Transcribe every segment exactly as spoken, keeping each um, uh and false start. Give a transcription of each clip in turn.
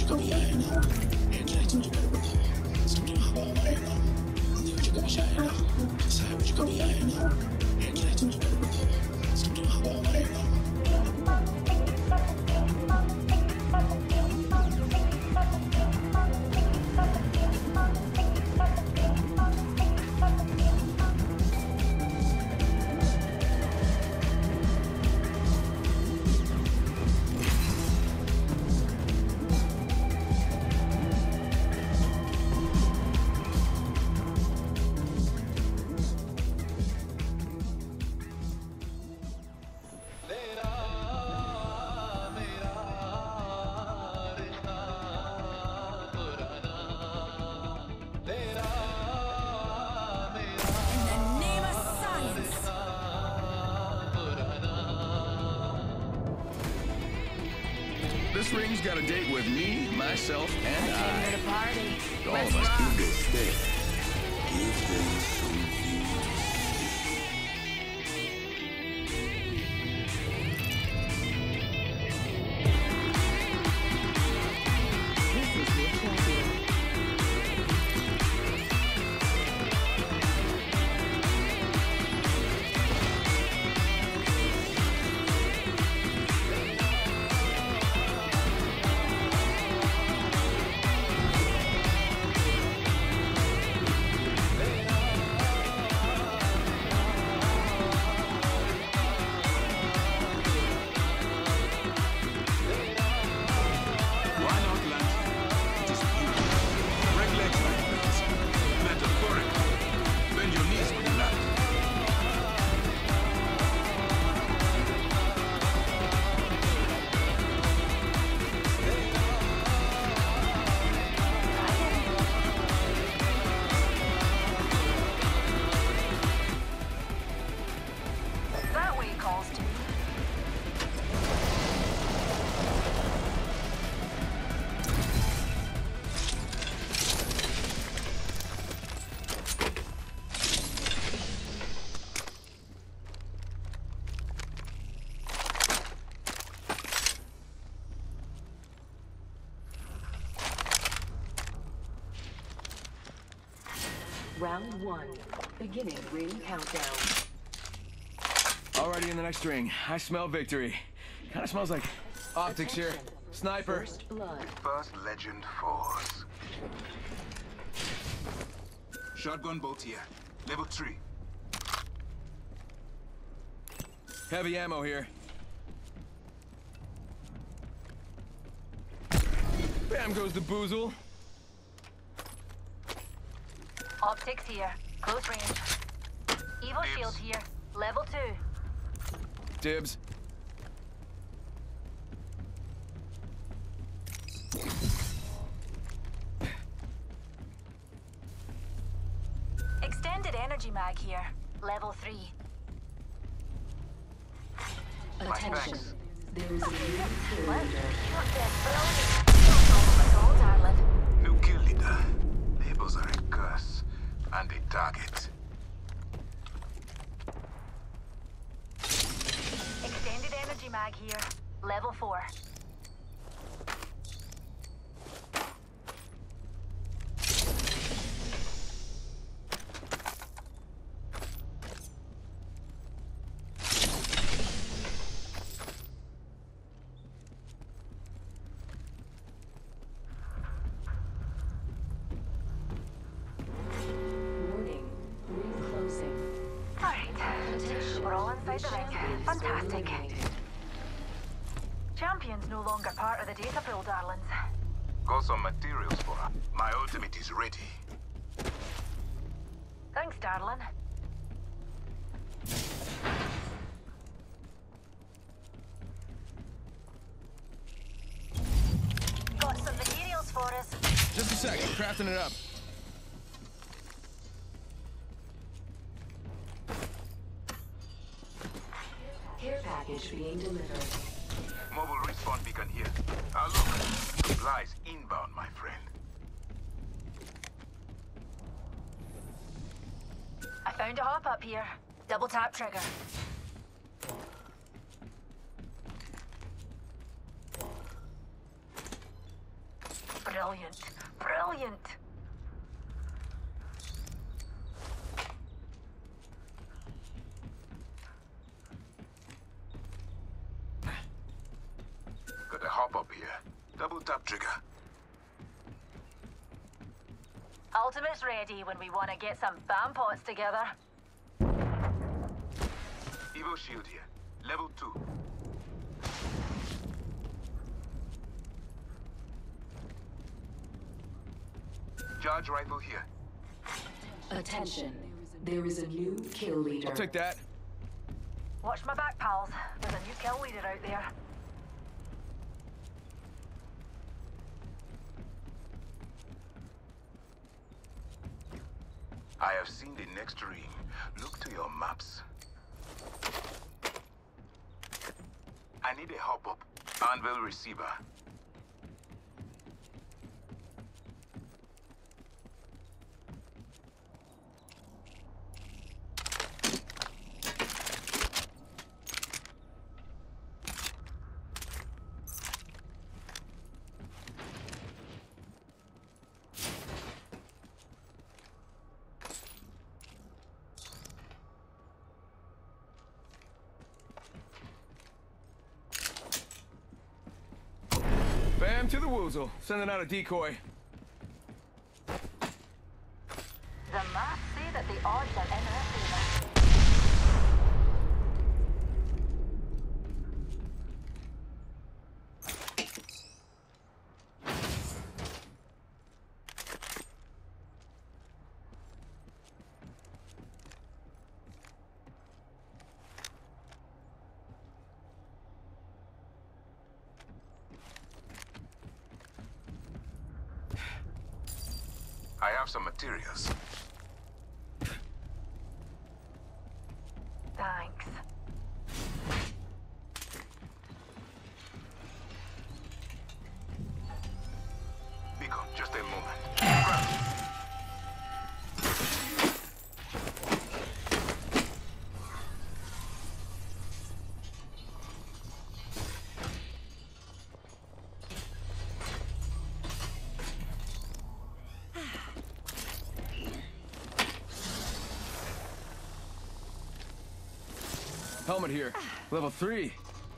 This ring's got a date with me, myself, and I. I came here to party. All Let's of us rock. do this thing. Give them something to This is your champion. Why not land? It is beautiful. Break legs, my friends. Metaphorically. Bend your knees when you land. That way calls to me. Round one. Beginning ring countdown. Already in the next ring. I smell victory. Kind of smells like optics here. Attention. Sniper. First blood. First legend falls. Shotgun bolt here. Level three. Heavy ammo here. Bam goes the boozle. Optics here. Close range. Evo Dibs. shield here. Level two. Dibs. Extended energy mag here. Level three. Attention. There is a new kill What? leader. Not dead, but only all darling. New kill leader. Labels are a curse. And a target. Extended energy mag here. Level four. Warning. Ring closing. Alright. We're all inside the ring. Champions Fantastic. eliminated. Champion's no longer part of the data pool, darlings. Got some materials for her. My ultimate is ready. Thanks, darling. Got some materials for us. Just a sec. I'm crafting it up. Care package being delivered. Mobile respawn beacon here. Ah, look. Supplies inbound, my friend. I found a hop up here. Double tap trigger. Brilliant. Brilliant. Got a hop up here. Double tap trigger. Ultimate's ready when we want to get some bam pots together. Evo shield here. Level two. Charge rifle here. Attention. There is a new kill leader. I'll take that. Watch my back, pals. There's a new kill leader out there. I have seen the next ring. Look to your maps. I need a hop up. Anvil receiver. Bam to the woozle. Sending out a decoy. The math say that the odds are in our favor. I have some materials. Thanks. Biko, just a moment. Grab. Helmet here. Level three.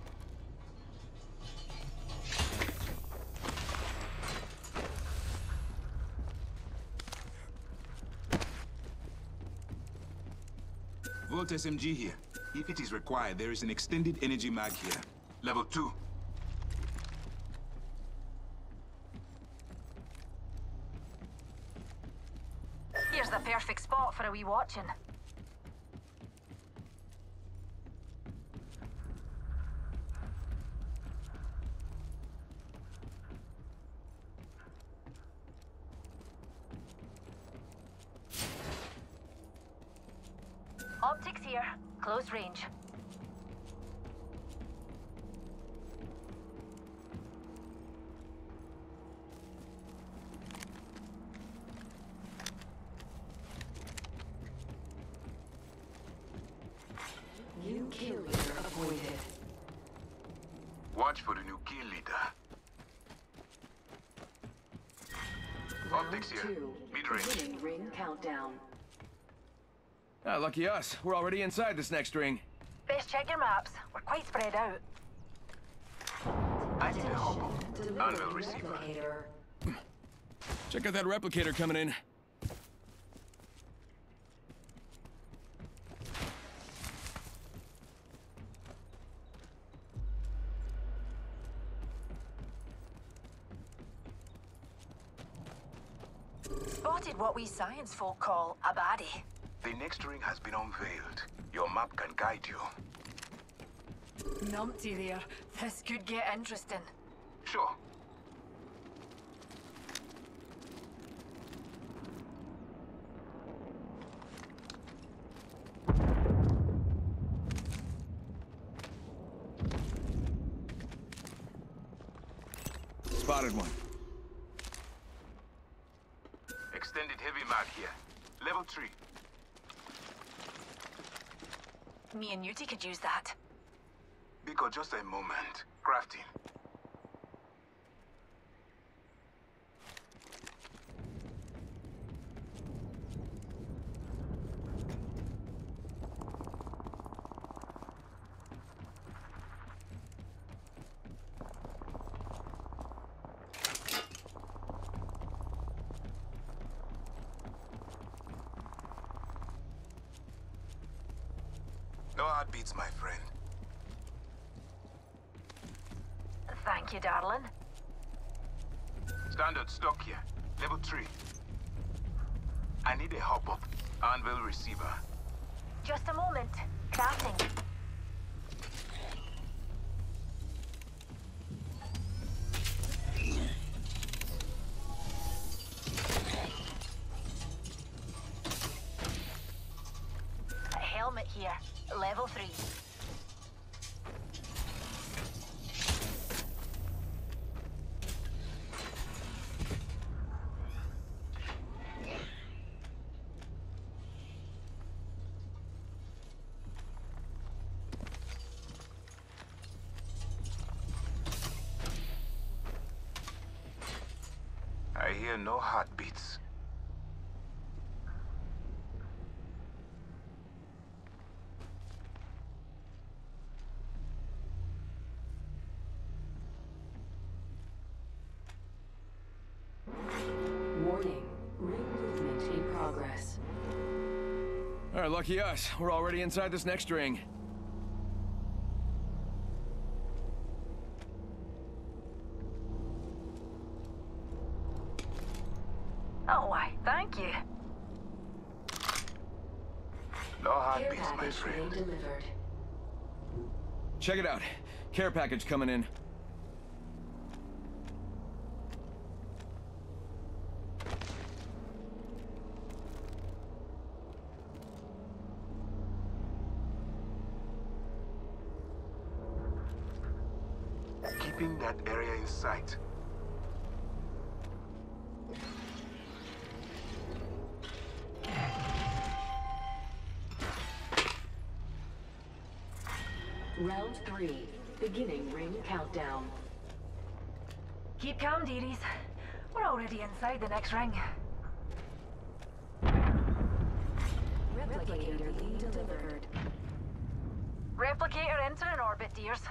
Volt S M G here. If it is required, there is an extended energy mag here. Level two. Here's the perfect spot for a wee watching. Optics here. Close range. New kill leader avoided. Watch for the new kill leader. Optics here. Two. Mid-range. Beginning ring countdown. Ah, lucky us. We're already inside this next ring. Best check your maps. We're quite spread out. I need a hop up. Delivering Anvil receiver. replicator. Check out that replicator coming in. Spotted what we science folk call a baddie. The next ring has been unveiled. Your map can guide you. Numpty there. This could get interesting. Sure. Spotted one. Extended heavy mag here. Level three. Me and Newty could use that. Biko, just a moment. Crafting. No heartbeats, my friend. Thank you, darling. Standard stock here. Level three. I need a hop-up. Anvil receiver. Just a moment. Crafting. A helmet here. Level three. I hear no heartbeats. Warning. Ring movement in progress. All right, lucky us. We're already inside this next ring. Oh, why, thank you. No Care heartbeats, my package friend. being delivered. Check it out. Care package coming in. Keeping that area in sight. Round three. Beginning ring countdown. Keep calm, dearies. We're already inside the next ring. Replicator being delivered. Replicator entering orbit, dears.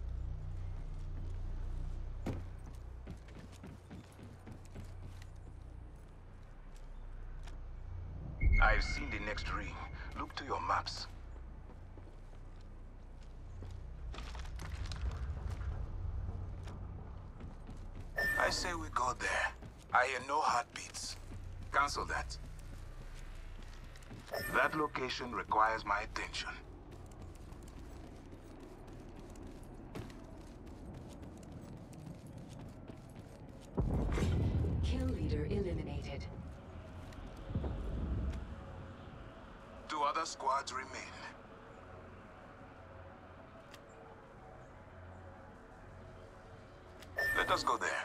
I've seen the next ring. Look to your maps. I say we go there. I hear no heartbeats. Cancel that. That location requires my attention. Kill leader eliminated. Two other squads remain. Let us go there.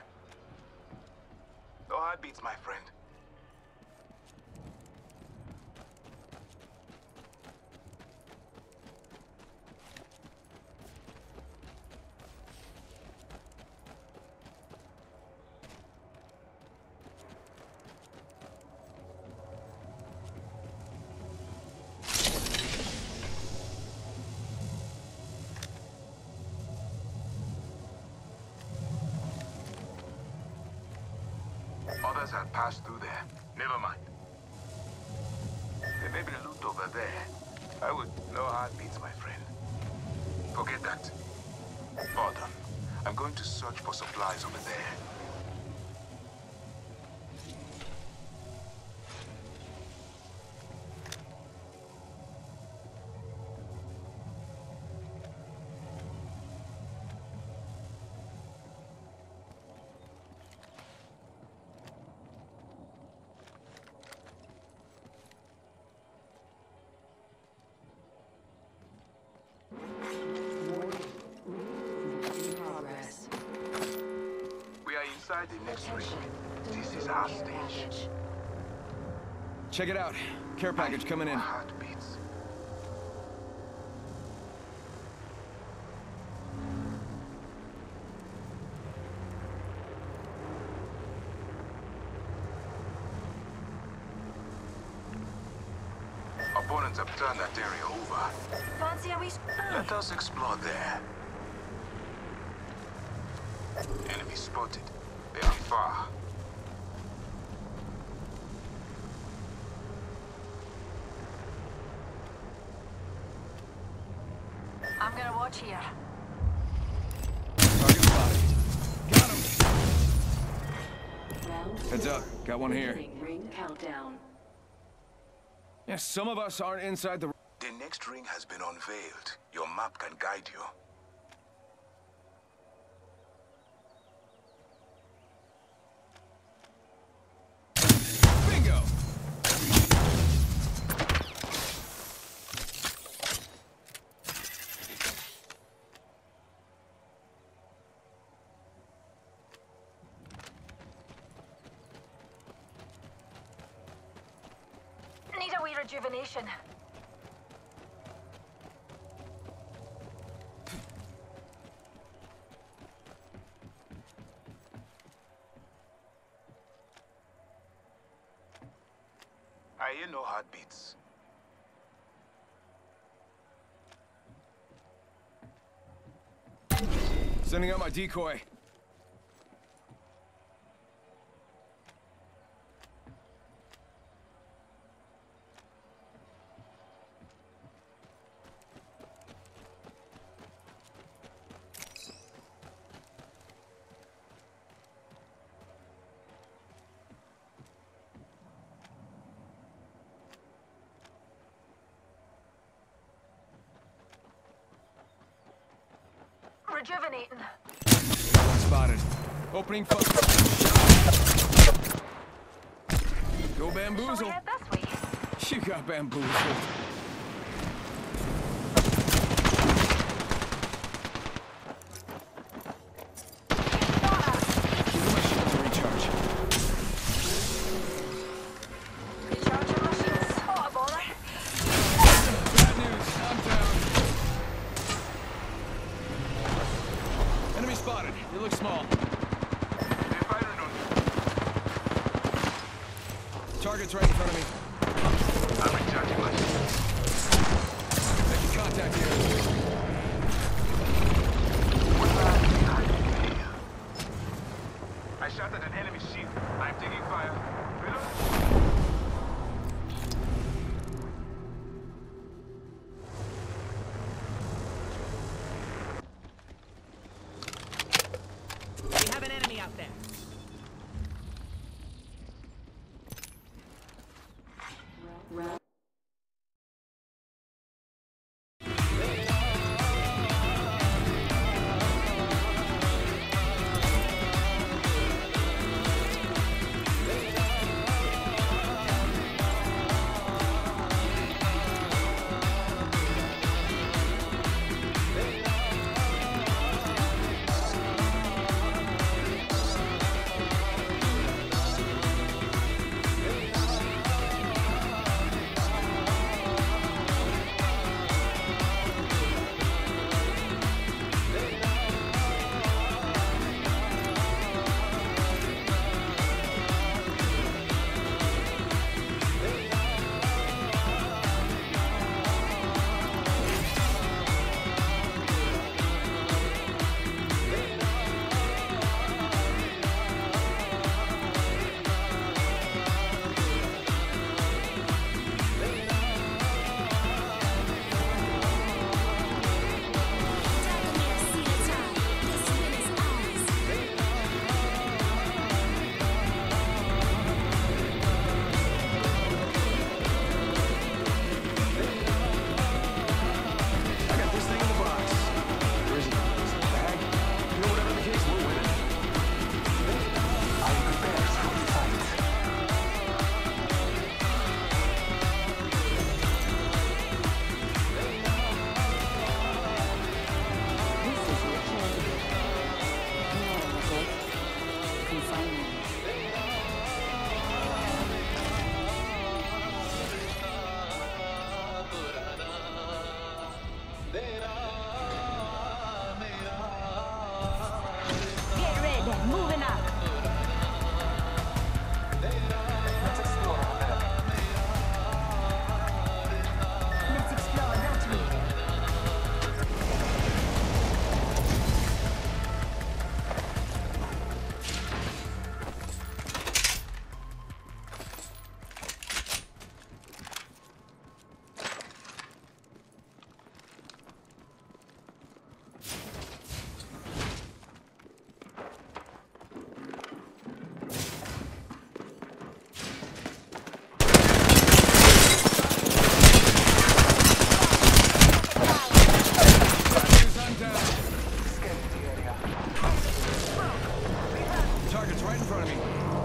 No heartbeats, my friend. Others have passed through there. Never mind. There may be loot over there. I would... No heartbeats, my friend. Forget that. Pardon. I'm going to search for supplies over there. In progress. We are inside the next ring. This is our stage. Package. Check it out. Care package coming in. Heartbeats. Opponents have turned that area over. Fancy a wee... Let us explore there. Enemy spotted. They are far. I'm gonna watch here. Target spotted. Got him. Round Heads four. up. Got one here. Beginning ring countdown. Yes, some of us aren't inside the... The next ring has been unveiled. Your map can guide you. Bingo! Need a wee rejuvenation. I hear no heartbeats. Sending out my decoy. Rejuvenating. Spotted. Opening fire. Go Shall we bamboozle. head this way? You got bamboozled. Give my shield to recharge. Recharging my shields. What a bother. Bad news. I'm down. Enemy spotted. They look small. They're firing on you. Target's right in front of me. I'm recharging my shield. Making contact here. I shot at an enemy shield. I'm taking fire. Reload. We have an enemy out there. Round I got this thing in the box. Where is it? Is it the bag? You know, whatever the case, we're winning. I prepare for the fight. This is your chance. No, okay. Confinement. Get ready. Moving up. Let's explore out there. Let's explore that way. right in front of me.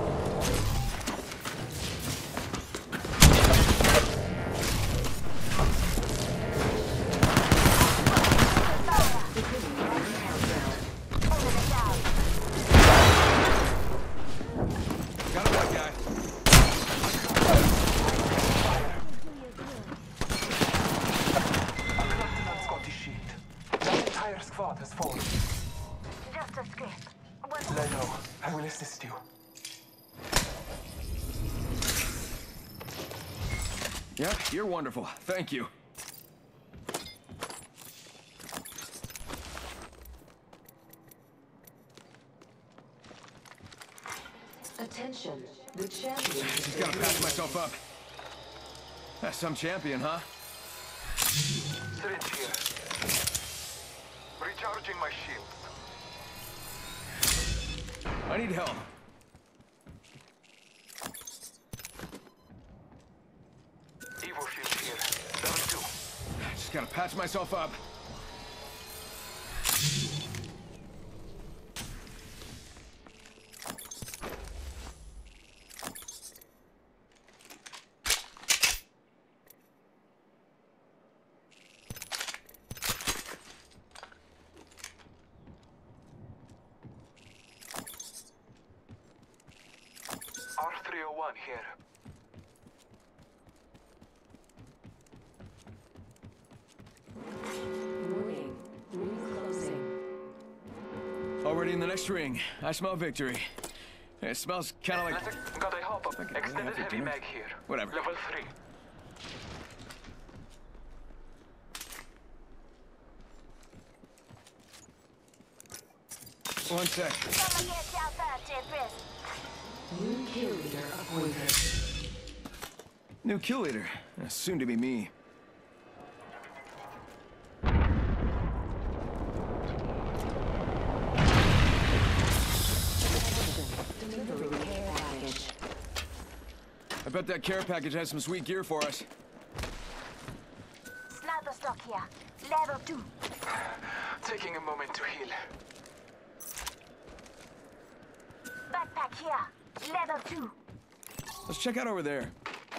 Got a white guy. Scottish shield. The entire squad has fallen. Just a scrape. One Lay low. I will assist you. Yeah, you're wonderful. Thank you. Attention, the champion. Just gotta patch myself up. That's some champion, huh? Syringe here. Recharging my shields. I need help. Evo shield here. Level two. Just gotta patch myself up. R three oh one here. Warning, ring closing. Already in the next ring. I smell victory. It smells kind of like... Let's got a hop up. Okay, Extended after heavy dinner. mag here. Whatever. Level three. One sec. Someone gets out there, dead wrist. New kill leader appointed. New kill leader. Uh, Soon to be me. Delivering care package. I bet that care package has some sweet gear for us. Sniper stock here. Level two. Taking a moment to heal. Backpack here. Level two. Let's check out over there.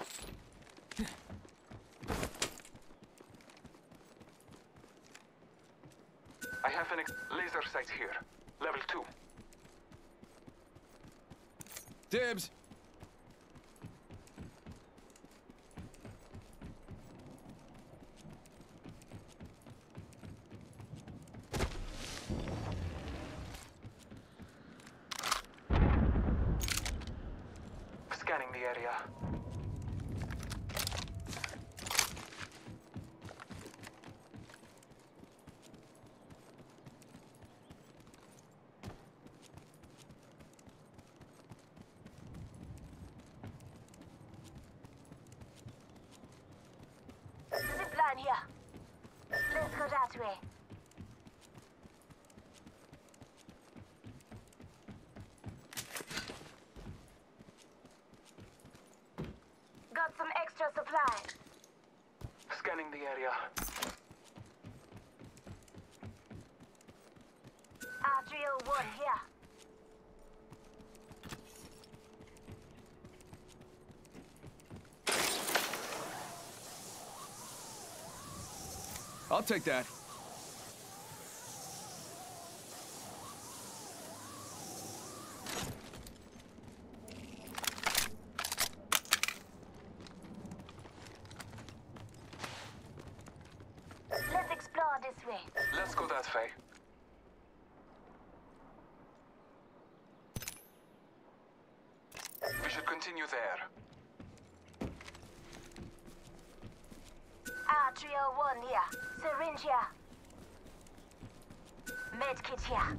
I have an ex laser sight here. Level two. Dibs. Scanning the area. Zip line here. Let's go that way. Got some extra supplies. Scanning the area. R three oh one here. I'll take that. Let's explore this way. Let's go that way. We should continue there. R three oh one here. Syringe here. Medkit here.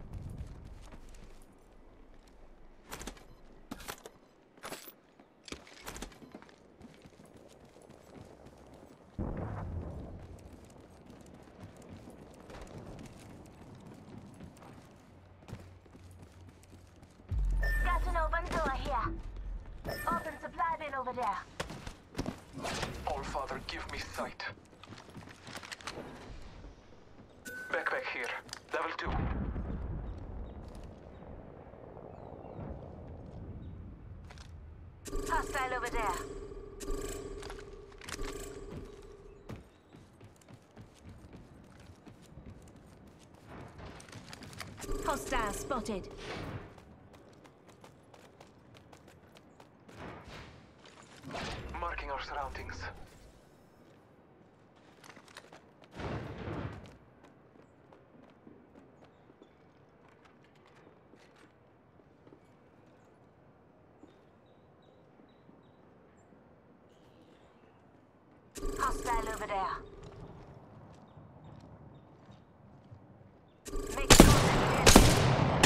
Got an open door here. Open supply bin over there. All Father, give me sight. Backpack here. Level two. Hostile over there. Hostile spotted. Marking our surroundings. Hostile over there. Make contact here.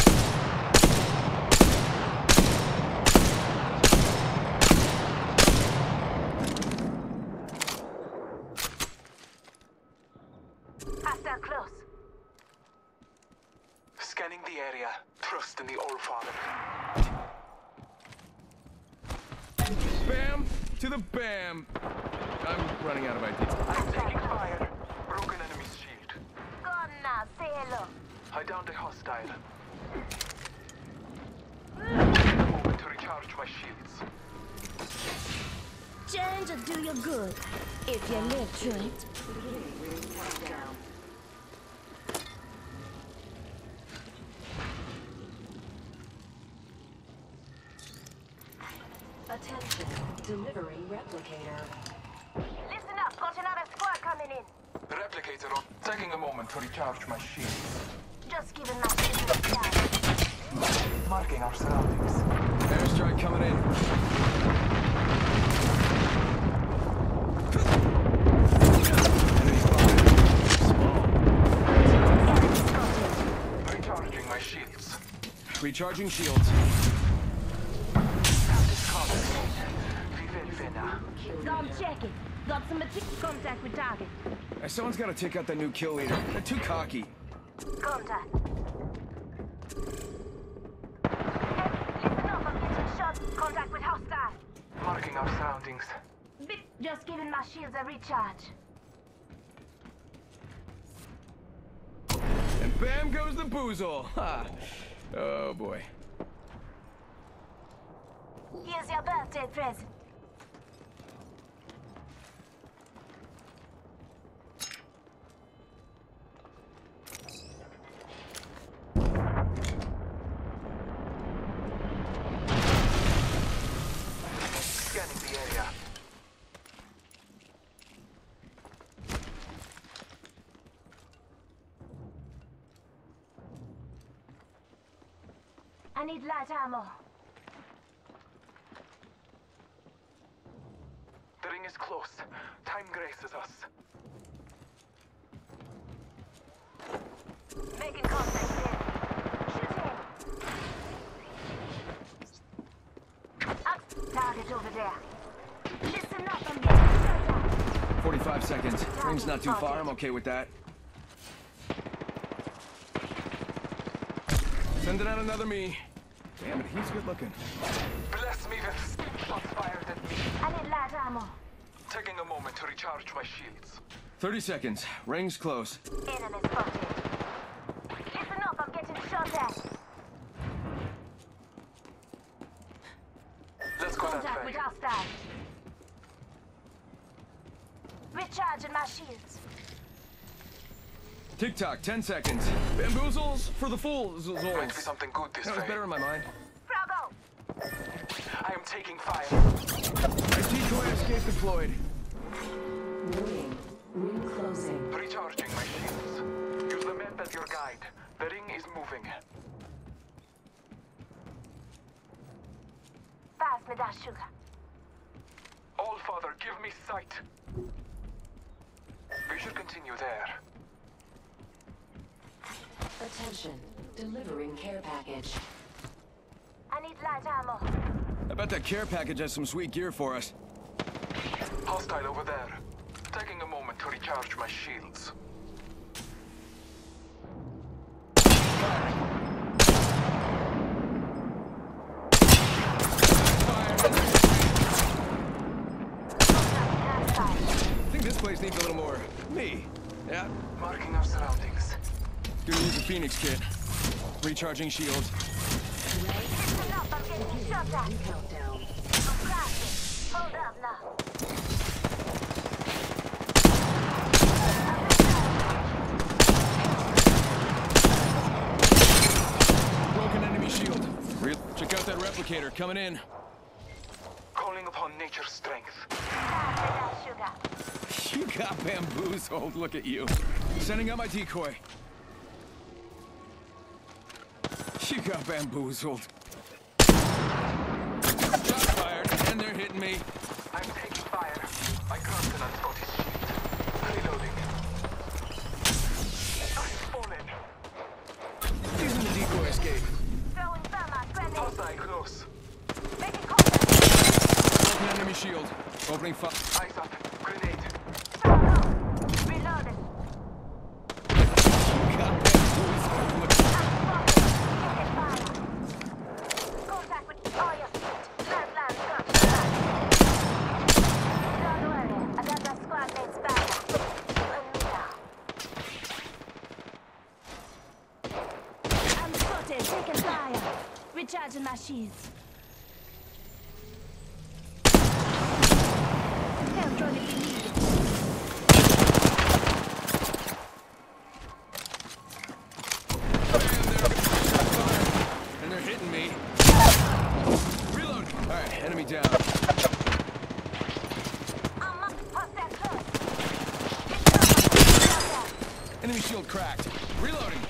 Hostile close. Scanning the area. Trust in the All Father. Bam to the bam. I'm running out of ideas. I'm taking fire. Broken enemy's shield. Go on now, say hello. I downed a hostile. A moment to recharge my shields. Change will do you good if you live through it. Attention, delivering replicator. Listen up, got another squad coming in. Replicator on. Taking a moment to recharge my shields. Just giving my sister a chance. Marking our surroundings. Airstrike coming in. Enemy spotted. Small. Recharging my shields. Recharging shields. Go and check it. Got some material contact with target. Hey, someone's got to take out that new kill leader. They're too cocky. Contact. Hey, listen up, I'm getting shot. Contact with hostile. Marking our surroundings. Bit, just giving my shields a recharge. And bam goes the boozle. Ha! Oh boy. Here's your birthday present. Scanning the area. I need light ammo. The ring is close. Time graces us. Making contact here. Shoot him. Up. Target over there. Listen up, I'm getting shot at. forty-five seconds. Ring's not too far. I'm okay with that. Sending out another me. Damn it, he's good looking. Bless me with shots fired at me. I need light ammo. Taking a moment to recharge my shields. thirty seconds. Ring's close. Enemy spotted. Listen up, I'm getting shot at. Let's go that Contact with way. hostile. Recharging my shields. Tick-tock, ten seconds. Bamboozles for the fools. Might be something good this That was way. better in my mind. Froggo. I am taking fire. My decoy escape deployed. Warning, ring closing. Recharging my shields. Use the map as your guide. The ring is moving. Pass me that sugar. All Father, give me sight. We should continue there. Attention, delivering care package. I need light ammo. I bet that care package has some sweet gear for us. Hostile over there. Taking a moment to recharge my shields. I think this place needs a little more me. Yeah? Marking our surroundings. Gonna use the Phoenix kit. Recharging shields. Listen up, I'm getting shot at. Countdown. I'm crashing. Check out that replicator coming in. Calling upon nature's strength. You got bamboozled. Look at you. Sending out my decoy. You got bamboozled. Shots fired, and they're hitting me. I'm taking fire. My countenance got his shield. Reloading. I've fallen. Using the decoy escape. Throwing thermite grenade. Hostile close. Making contact. Open enemy shield. Opening fire. Eyes up. Grenade. Reloading. You got bamboozled. Look. Contact with all your feet. Land, land, gun. Don't worry. I got that squad mate's back. I'm spotted. Taking fire. Recharging my shields. Help drone if you need it. And they're hitting me. Reload. All right, enemy down. I'm up. Hostile close. Enemy shield cracked. Reloading.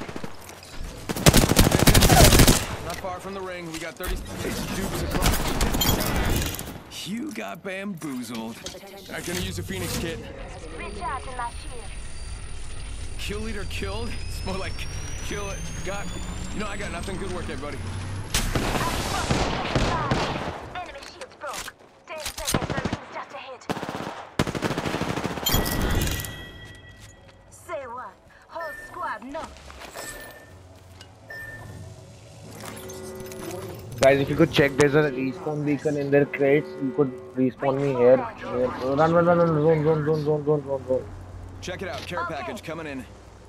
Not far from the ring. We got thirty dupes across. You got bamboozled. I'm gonna use a Phoenix kit. Recharging my shields. Kill leader killed? It's more like kill it. Got. You know, I got nothing. Good work, everybody. Enemy shields broke. Ten seconds, the ring's just ahead. Say what? Whole squad, no. Guys, if you could check, there's a respawn beacon in their crates. You could respawn me here. here. Run, run, run, run, zone, zone, zone, zone, zone, zone, zone. Check it out. Care Okay. package coming in.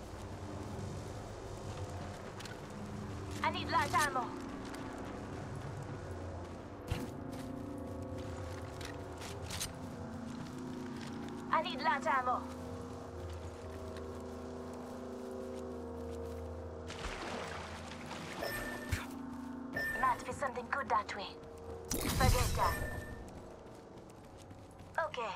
I need light ammo. I need light ammo. Might be something good that way. Forget that. Okay.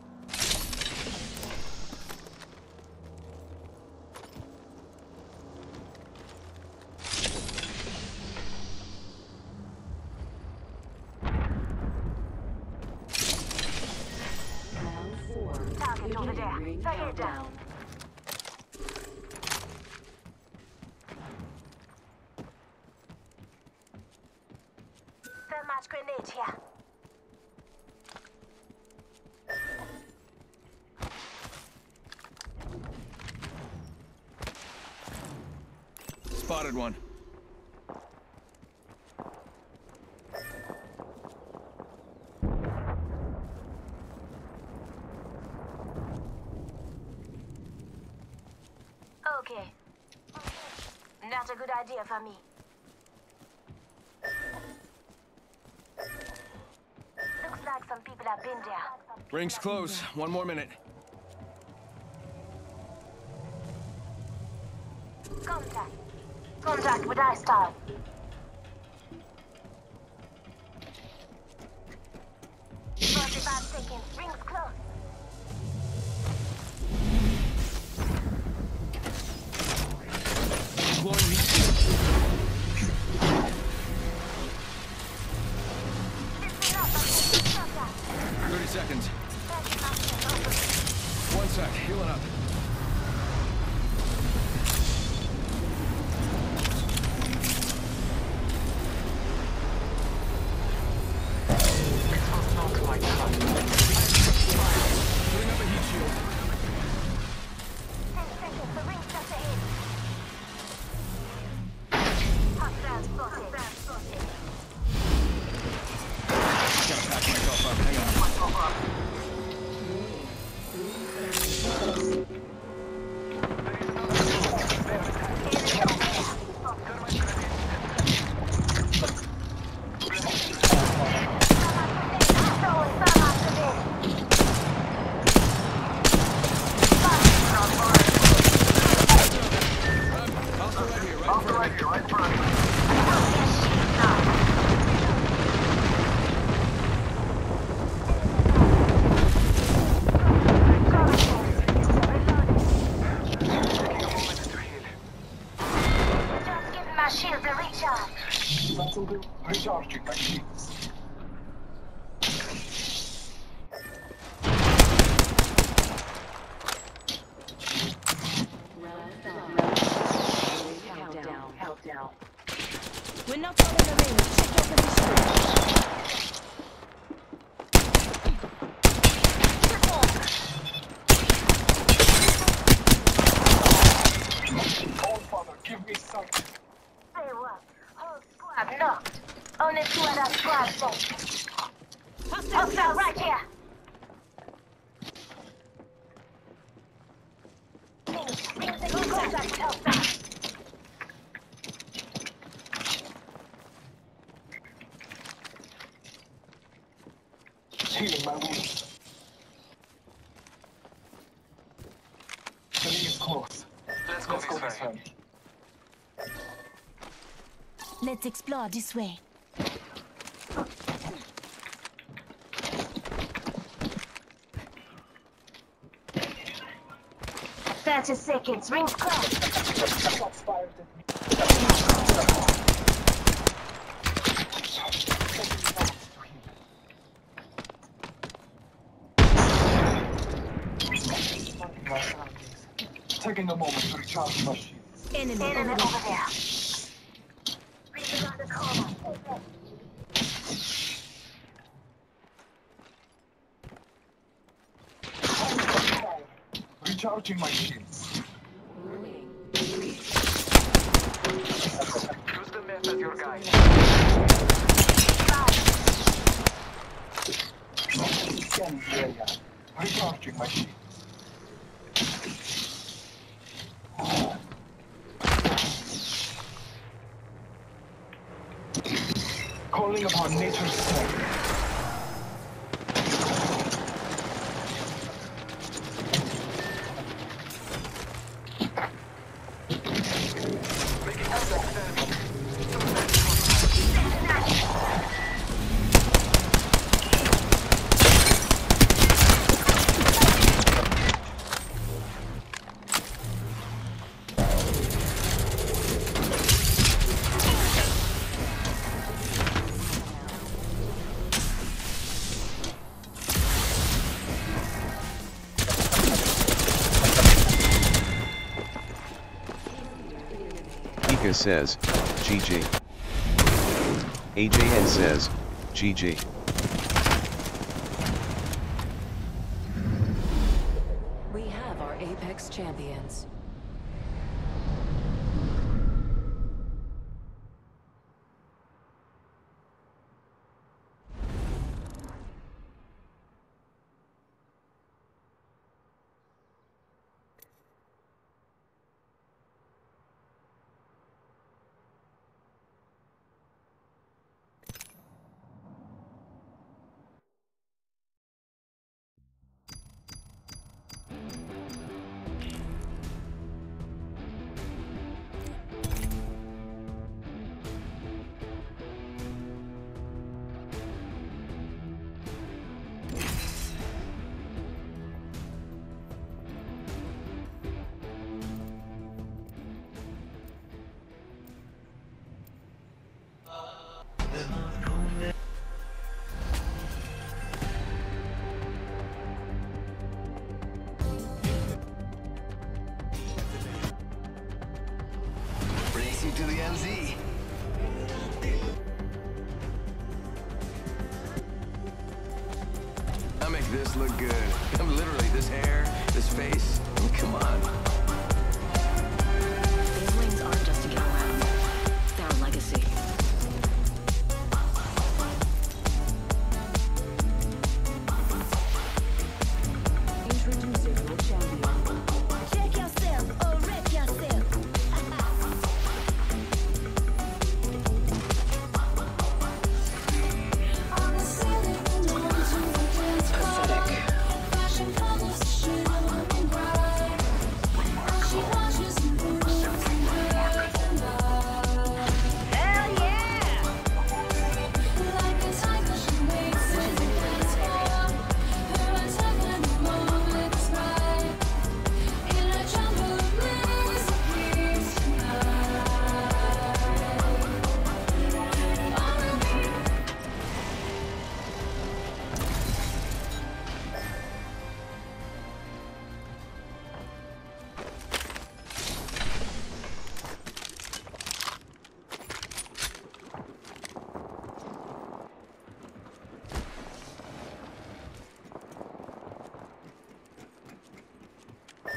Round four. Target over there. Beginning ring Forget that. countdown. Thermite grenade here. Spotted one. Okay. Not a good idea for me. Looks like some people have been there. Ring's close. One more minute. Contact. Contact with I-Star. forty-five seconds. Rings close. Deploying heat shield. Listen up. Contact. thirty seconds. thirty seconds over. One sec. Healing up. Not my time. Putting up a heat shield. ten seconds. The ring's just ahead. Hostile spotted. Gotta pack myself up. Hang on. Recharging my shields. Countdown. Countdown. We're not out of the ring. Check your position. Oh, Father, give me sight. Say what? Whole squad knocked. Only two of that squad left. Hostile right here. Contact hostile. Healing my wounds. The ring is close. Let's go, Let's go this way. Let's explore this way. Thirty seconds. Rings close. Shots fired at me. My surroundings. Taking a moment to recharge my shields. Enemy, Enemy over over there. there. Reaching around the corner. Recharging my shields. Use the map as your guide. Scanning the area. Recharging my shields. Calling upon nature's strength. Ika says, G G. A J N says, G G. We have our Apex champions. To the M Z. I make this look good. I'm literally this hair, this face. I mean, come on. These wings aren't just to get around. They're a legacy. Introducing your champion. Check yourself or wreck yourself. Hell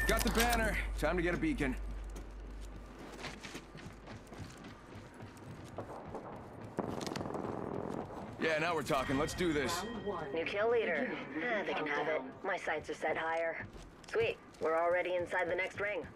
Got the banner. Time to get a beacon. Yeah, now we're talking. Let's do this. New kill leader. Ah, they can have it. My sights are set higher. Sweet. We're already inside the next ring.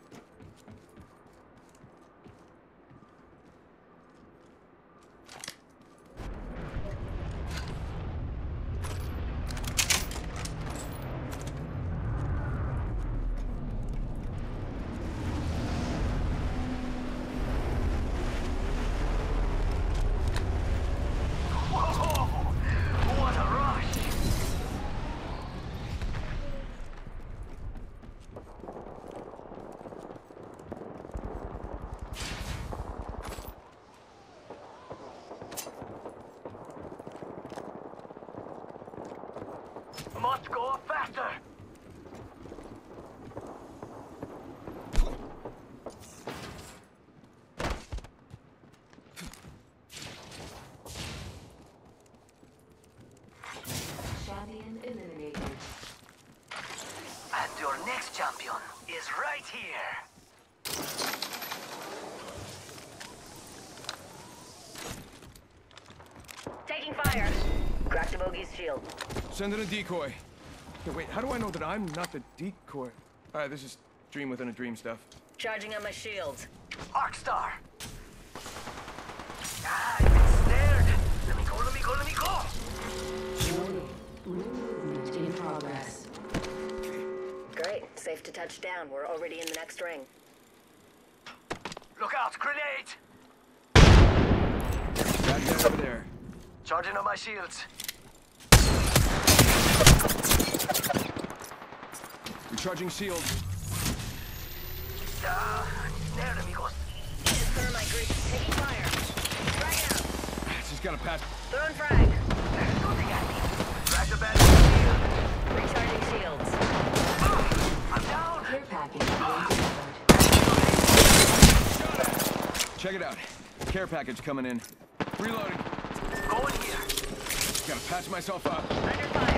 Must go faster! Champion eliminated. And your next champion is right here. Taking fire. Crack the bogey's shield. Send in a decoy. Okay, wait, how do I know that I'm not the decoy? Alright, this is dream within a dream stuff. Charging on my shields. Arcstar! Ah, I've been snared! Let me go, let me go, let me go! Warning. Movement in progress. Great. Safe to touch down. We're already in the next ring. Look out, grenade! Back down over there. Charging on my shields. Recharging shield. Ah, snared, amigos. Thermite group taking fire. Frag out. She's got a patch. Throwing frag. There's nothing at me. Drag the bad shield. Recharging shields. Ah, I'm down! Care package being delivered. Check it out. Care package coming in. Reloading. Going here. Gotta patch myself up. Under fire.